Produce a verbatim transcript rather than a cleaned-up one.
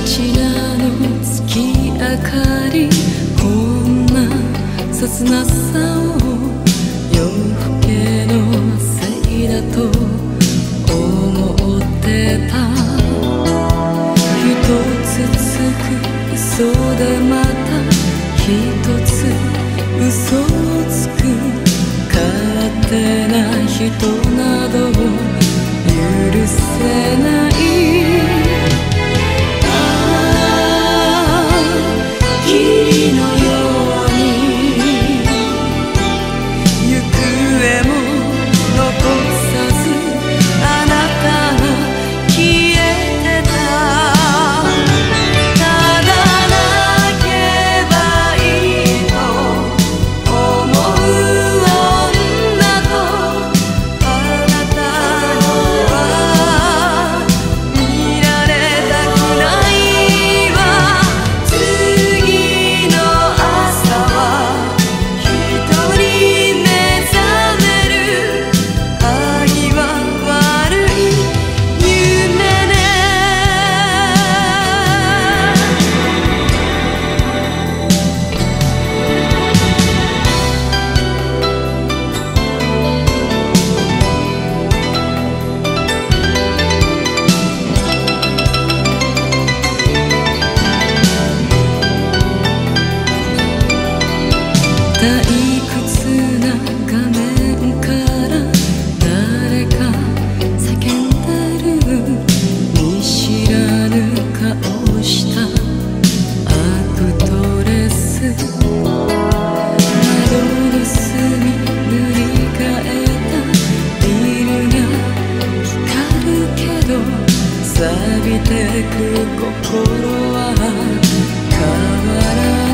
ちらの月明かり、こんな切なさを夜更けのせいだと思ってた。一つつく嘘でまた一つ嘘をつく勝手な人などを許せない。霧のように行方も残さずあなたが消えてた。ただ泣けばいいと思う女とあなたには見られたくないわ。次の朝は一人目覚める。愛は悪い夢ね。退屈な画面から誰か叫んでる。見知らぬ顔したアクトレス。窓の隅塗り替えたビルが光るけど錆びてく心は変わらない。